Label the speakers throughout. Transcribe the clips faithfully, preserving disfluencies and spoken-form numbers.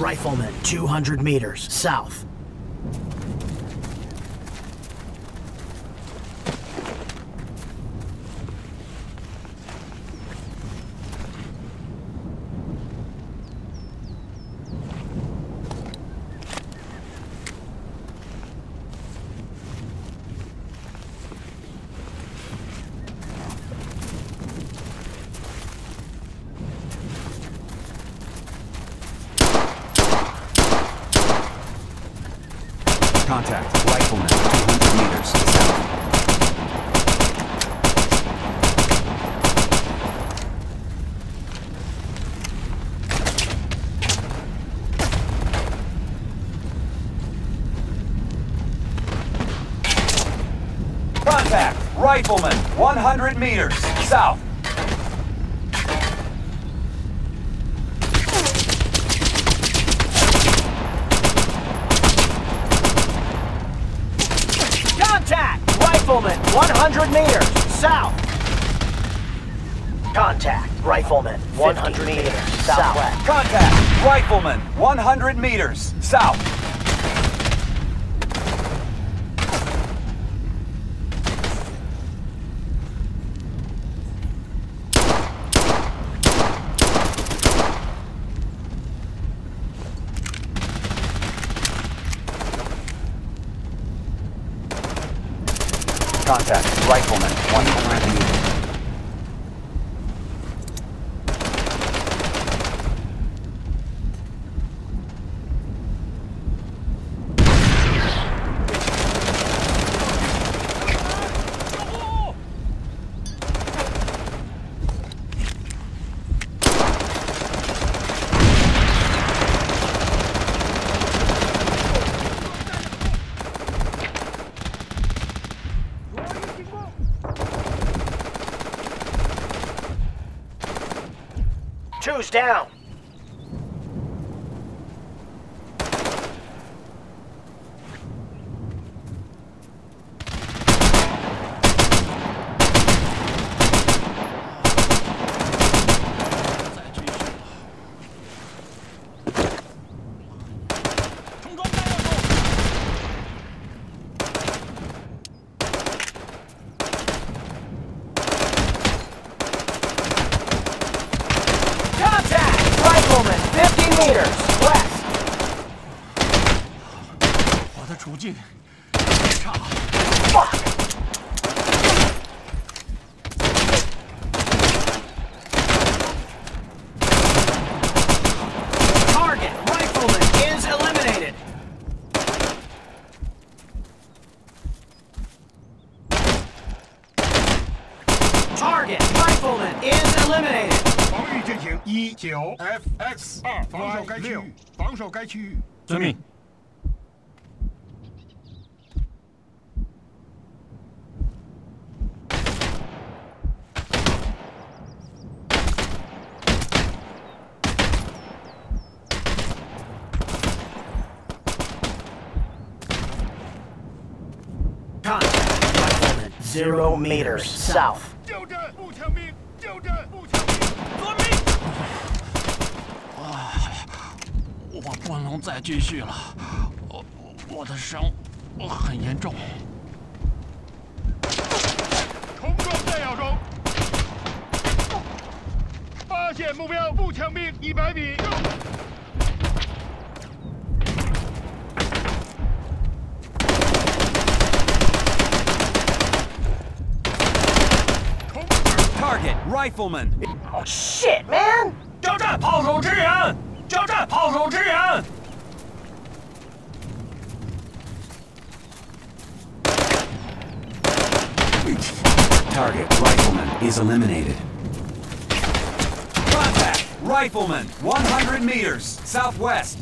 Speaker 1: Rifleman, two hundred meters south.
Speaker 2: Contact. Rifleman, two hundred meters south.
Speaker 3: Contact. Rifleman, one hundred meters south.
Speaker 1: Rifleman, one hundred meters, south. Contact, Rifleman, one hundred meters, southwest.
Speaker 3: Contact, Rifleman, one hundred meters, south. Contact, Rifleman, one hundred meters.
Speaker 1: Two's down. fifty meters west.
Speaker 4: 我的处境差。
Speaker 1: Fuck. Target Rifleman is eliminated. Target Rifleman is eliminated.
Speaker 5: 防御进行一九 F X 二，防守该区域，防守该区域。
Speaker 4: 遵命。
Speaker 1: Contact Rifleman, zero meters south.
Speaker 5: 就这，步枪兵，就这，步枪兵，遵命。
Speaker 4: 我不能再继续了，我我的伤很严重。
Speaker 5: 重装弹药中，发现目标，步枪兵一百米。
Speaker 3: Target Rifleman.
Speaker 1: Oh shit, man!
Speaker 4: 交战，炮手支援！交战，炮手支援！
Speaker 2: Target Rifleman is eliminated.
Speaker 3: Contact Rifleman, one hundred meters southwest.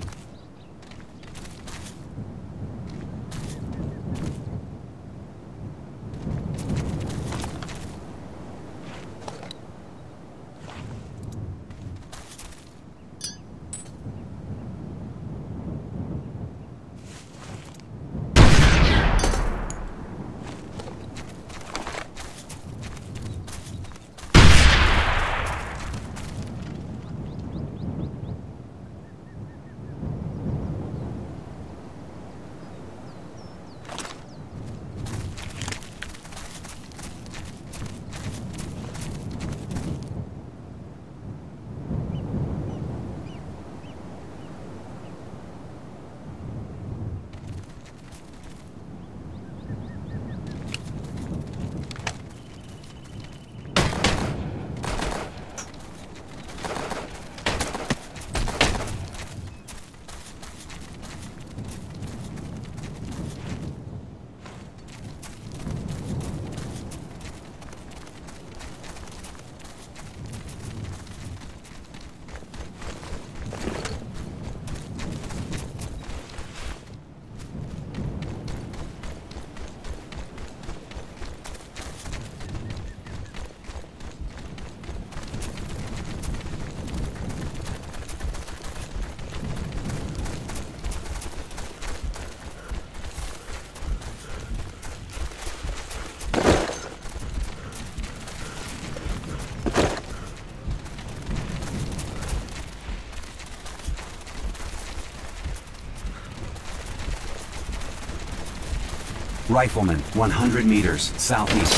Speaker 2: Rifleman, one hundred meters, southeast.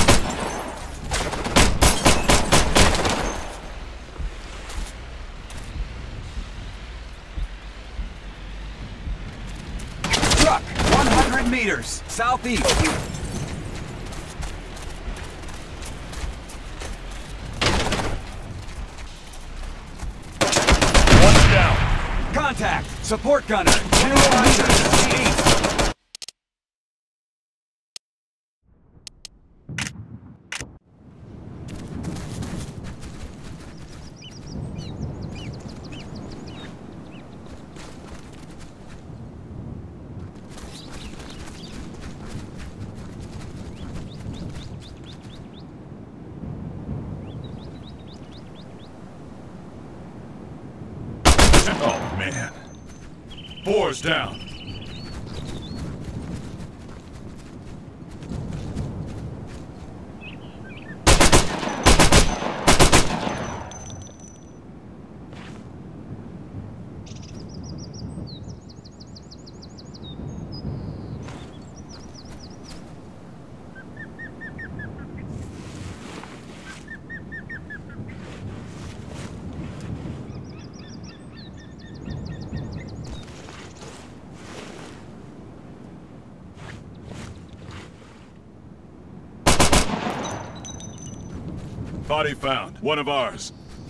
Speaker 3: Truck, one hundred meters, southeast.
Speaker 5: One down.
Speaker 3: Contact! Support gunner! two hundred east!
Speaker 5: Oh, man. Four's down. Body found. One of ours.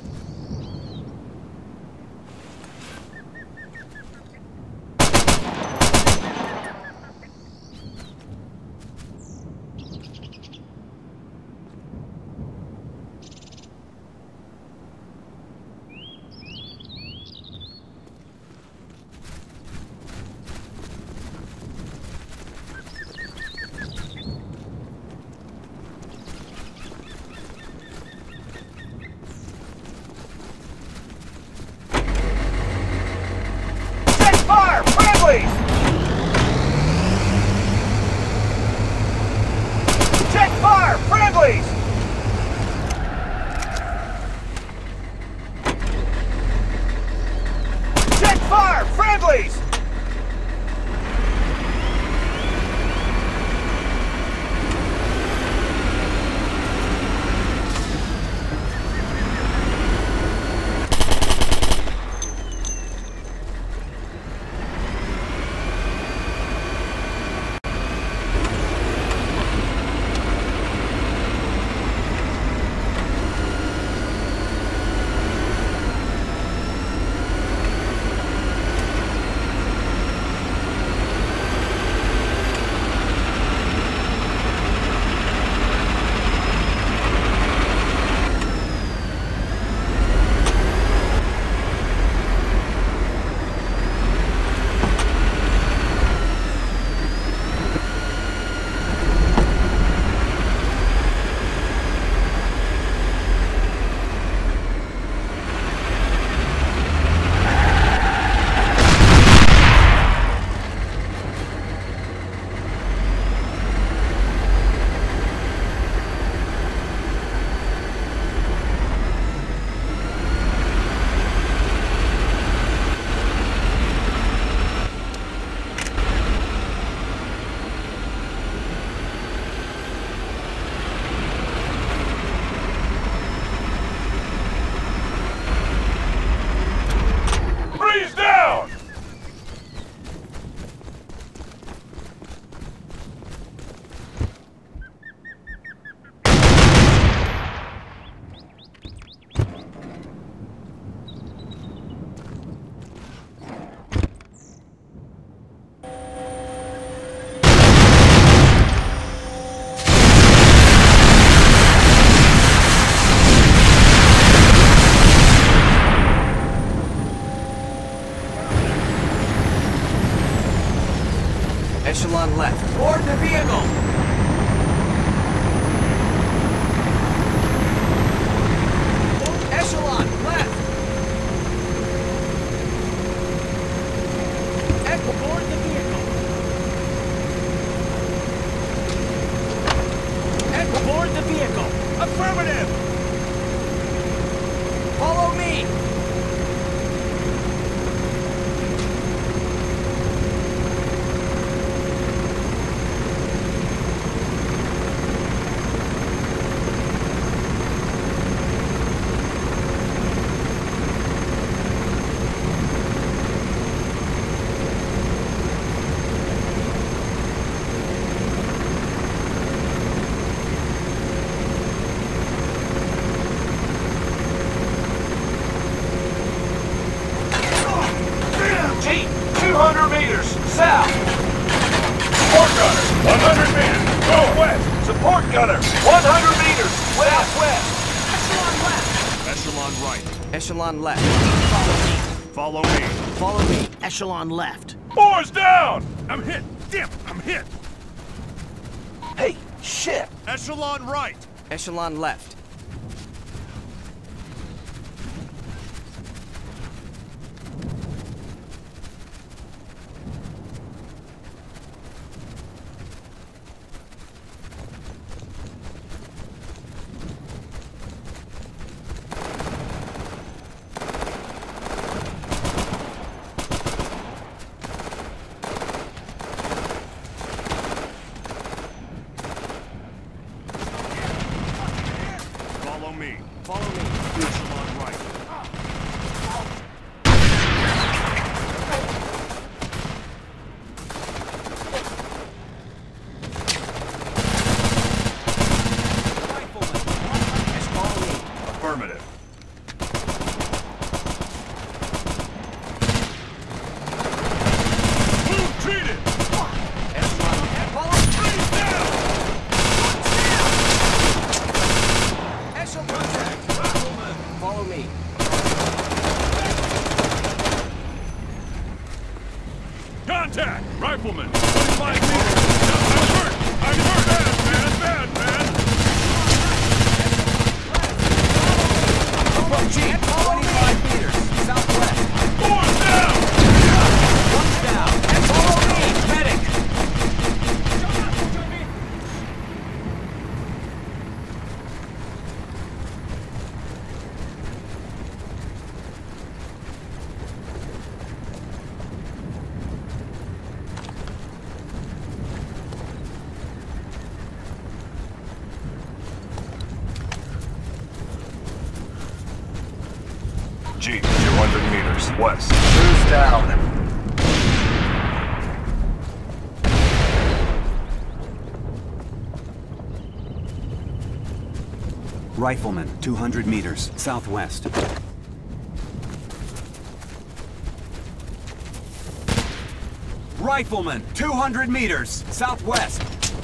Speaker 1: Fire! Friendlies! Check fire! Friendlies! Check fire! Friendlies!
Speaker 3: Echelon left. Board the vehicle! Echelon left! Echo, board the vehicle! Echo, board the vehicle! Affirmative! Follow me!
Speaker 2: Echelon left.
Speaker 3: Follow me.
Speaker 1: Follow me. Echelon left.
Speaker 3: Boys down! I'm hit! Damn, I'm hit!
Speaker 1: Hey, shit!
Speaker 3: Echelon right!
Speaker 2: Echelon left.
Speaker 3: Follow me.
Speaker 2: Follow me.
Speaker 3: Echelon right. Affirmative. Move treated!
Speaker 2: Follow me.
Speaker 3: Contact! Rifleman! twenty-five meters! I'm hurt! I'm hurt! Bad, bad, bad,
Speaker 2: Approaching twenty-five meters. Southwest.
Speaker 3: bad! Boys down!
Speaker 2: One's down. And follow me. Medic.
Speaker 3: Jeep, two hundred meters west.
Speaker 1: Who's down?
Speaker 2: Rifleman, two hundred meters. Southwest. Rifleman, two hundred meters. Southwest.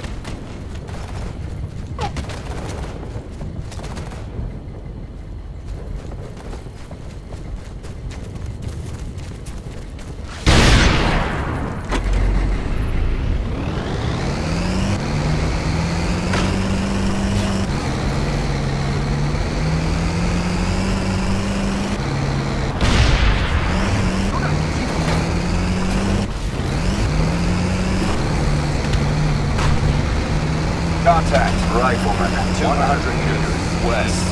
Speaker 3: Contact, Rifleman, one hundred meters west.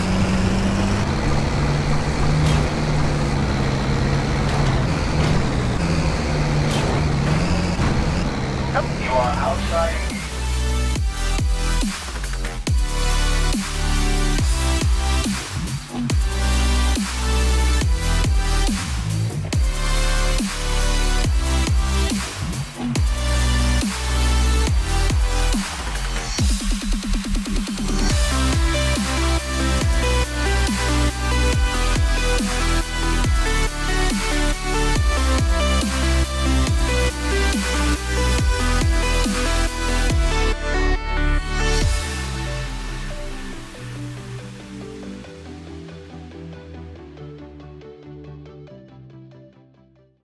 Speaker 1: You are outside.